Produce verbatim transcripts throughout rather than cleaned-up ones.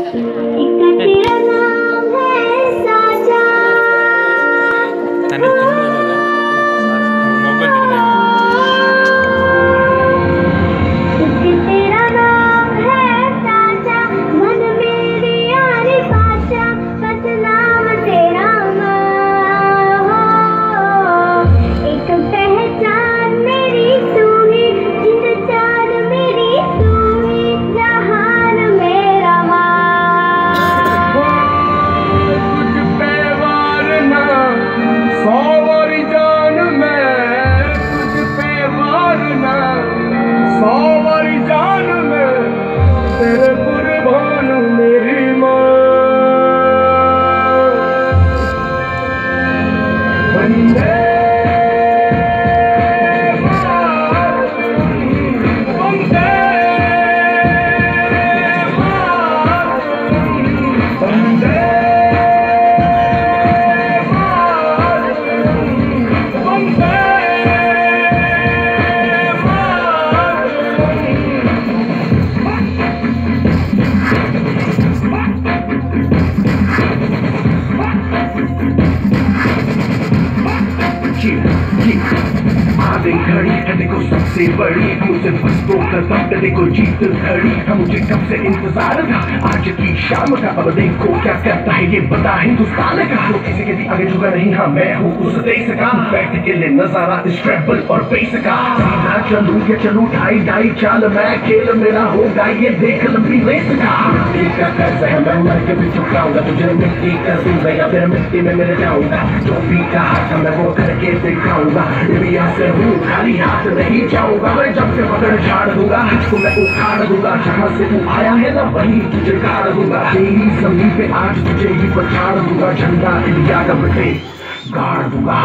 घड़ी है देखो सबसे बड़ी, मुझे बस तो कदम पे देखो जीत खड़ी है। मुझे कब से इंतजार था आज की शाम का, अब देखो क्या करता है ये बता हिंदुस्तान का। तो किसी के भी आगे झुका नहीं, हाँ मैं हूँ उस देश का। बैठ के ले नजारा इस ट्रैवल और बेस का। सीधा चलूं क्या चलूं ढाई ढाई चाल, मैं खेल मेरा होगा ये देख लंबी रेस का। मिट्टी का कर्ज है मैं मर के भी चुकाऊंगा, तुझे मिट्टी कर दूंगा या फिर मिट्टी में मिल जाऊंगा। जो भी कहा था मैं वो करके दिखाऊंगा, इंडिया से हूँ खाली हाथ नहीं जाऊंगा। मैं जब से पकड़ झाड़ दूंगा तो मैं उखाड़ दूंगा, जहाँ से तू आया है ना वहीं तुझे गाड़ दूंगा। तेरी जमीन पे आज तुझे ही पछाड़ दूंगा, झंडा इंडिया का बटे गाड़ दूंगा।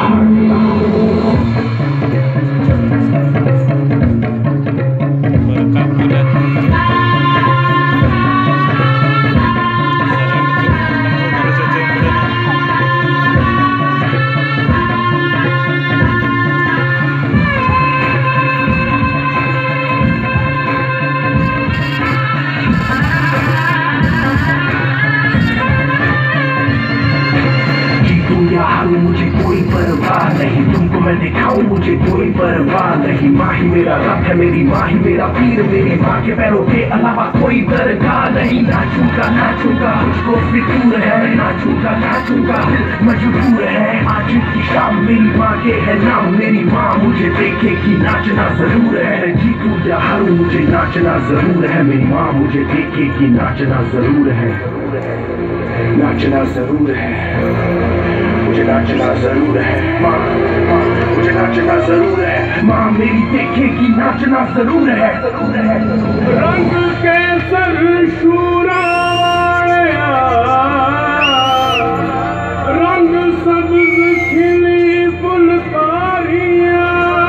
मुझे कोई परवाह नहीं, तुमको मैं दिखाऊं मुझे कोई परवाह नहीं। माँ ही मेरा रब है, मेरी माँ ही मेरा पीर, मेरी माँ के पैरों के अलावा कोई दरगाह नहीं। नाचूंगा नाचूंगा मुझको फितूर है, नाचूंगा नाचूंगा मजबूर है। आज की शाम मेरी माँ के है नाम, मेरी माँ मुझे देखेगी नाचना जरूर है। मैं जीतूं या हारूं मुझे नाचना जरूर है, मेरी माँ मुझे देखेगी नाचना जरूर है, नाचना जरूर है, मुझे नाचना जरूर है। माँ मुझे नाचना जरूर है, माँ मेरी देखेगी नाचना जरूर है, जरूर है। रंग के सर शूराया, रंग सब्ज खिली फुलकारियाँ,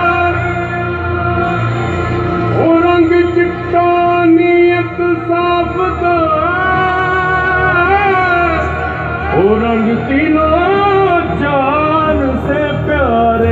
ओ रंग चिट्टा नियत साफ का, ओ रंग तीनों जान से प्यारे,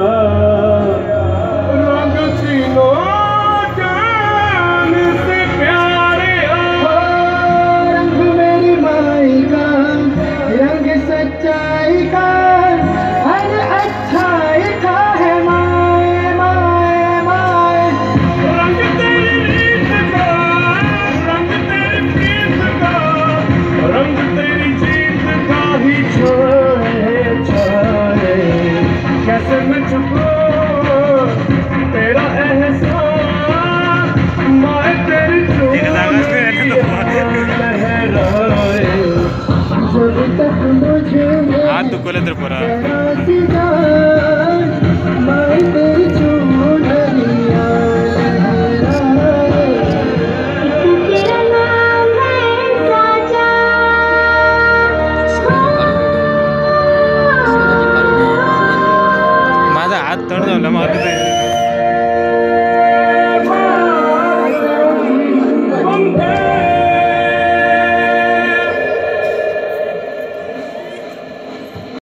रंग तीनों जान से प्यारे। रंग मेरी माई का, रंग सच्चाई का, हर अच्छाई का है माए माए माए। रंग तेरी रीत का, रंग तेरी प्रीत का, रंग तेरी जीत का ही छोड़े छोड़े। कैसे मैं छुपो तेरा एहसास, माए तेरी चोरी लहराए। जब तक मुझे हाथ दुखो ले तेरे पूरा माए तेरी चूड़ियाँ माझा हात तण झाला मग